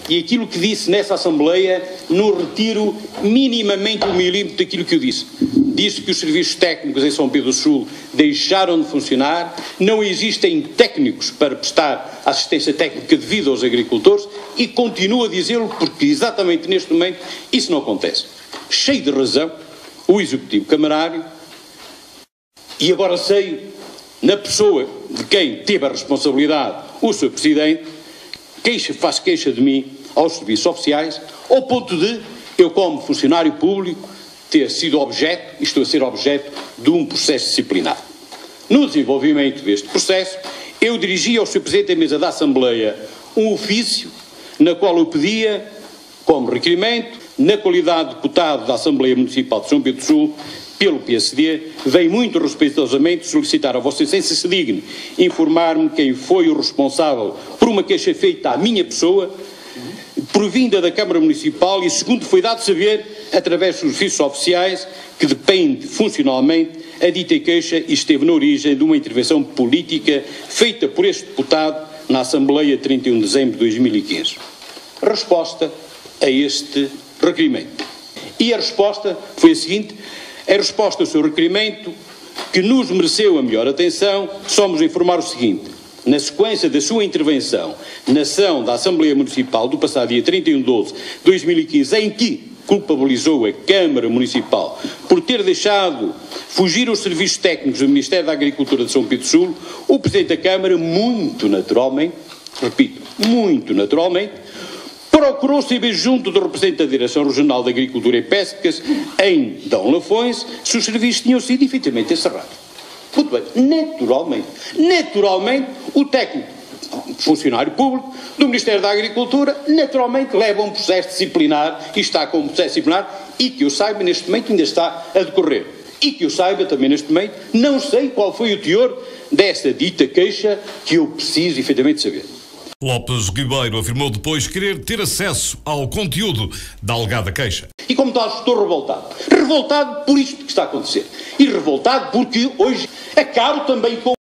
e aquilo que disse nessa Assembleia não retiro minimamente um milímetro daquilo que eu disse. Disse que os serviços técnicos em São Pedro do Sul deixaram de funcionar, não existem técnicos para prestar assistência técnica devida aos agricultores e continuo a dizê-lo porque exatamente neste momento isso não acontece. Cheio de razão, o Executivo Camarário, e agora sei, na pessoa de quem teve a responsabilidade, o Sr. Presidente, faz queixa de mim aos serviços oficiais, ao ponto de eu, como funcionário público, ter sido objeto, e estou a ser objeto, de um processo disciplinar. No desenvolvimento deste processo, eu dirigi ao Sr. Presidente da Mesa da Assembleia um ofício, na qual eu pedia, como requerimento, na qualidade de deputado da Assembleia Municipal de São Pedro do Sul, pelo PSD, venho muito respeitosamente solicitar a Vossa Excelência se digne informar-me quem foi o responsável por uma queixa feita à minha pessoa, provinda da Câmara Municipal e, segundo foi dado saber, através dos serviços oficiais, que depende funcionalmente a dita queixa e esteve na origem de uma intervenção política feita por este deputado na Assembleia de 31 de dezembro de 2015. Resposta a este requerimento. E a resposta foi a seguinte: a resposta ao seu requerimento, que nos mereceu a melhor atenção, somos a informar o seguinte: na sequência da sua intervenção na sessão da Assembleia Municipal do passado dia 31 de 12 de 2015, em que culpabilizou a Câmara Municipal por ter deixado fugir os serviços técnicos do Ministério da Agricultura de São Pedro do Sul, o Presidente da Câmara, muito naturalmente, repito, muito naturalmente, procurou saber junto do representante da Direção Regional de Agricultura e Pescas, em D. Lafões, se os serviços tinham sido efetivamente encerrados. Muito bem, naturalmente, o técnico, funcionário público do Ministério da Agricultura, naturalmente leva um processo disciplinar e está com um processo disciplinar e que eu saiba neste momento ainda está a decorrer. E que eu saiba também neste momento, não sei qual foi o teor desta dita queixa que eu preciso efetivamente saber. Lopes Ribeiro afirmou depois querer ter acesso ao conteúdo da alegada queixa. E como tal, estou revoltado. Revoltado por isto que está a acontecer. E revoltado porque hoje acabo também com